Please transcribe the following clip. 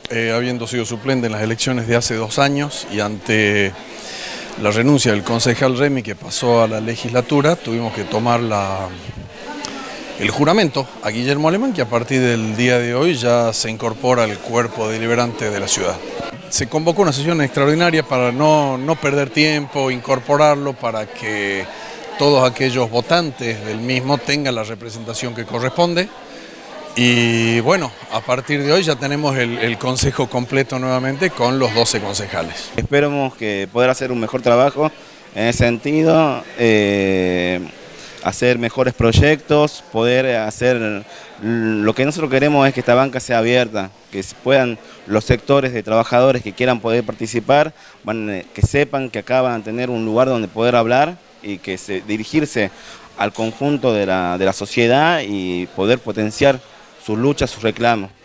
habiendo sido suplente en las elecciones de hace 2 años y ante la renuncia del concejal Remy que pasó a la legislatura, tuvimos que tomar el juramento a Guillermo Alemán, que a partir del día de hoy ya se incorpora al cuerpo deliberante de la ciudad. Se convocó una sesión extraordinaria para no perder tiempo, incorporarlo para que todos aquellos votantes del mismo tengan la representación que corresponde. Y bueno, a partir de hoy ya tenemos el consejo completo nuevamente con los 12 concejales. Esperamos que poder hacer un mejor trabajo en ese sentido, hacer mejores proyectos, poder hacer lo que nosotros queremos es que esta banca sea abierta, que puedan los sectores de trabajadores que quieran poder participar, que sepan que acá van a tener un lugar donde poder hablar y que dirigirse al conjunto de la sociedad y poder potenciar sus luchas, sus reclamos.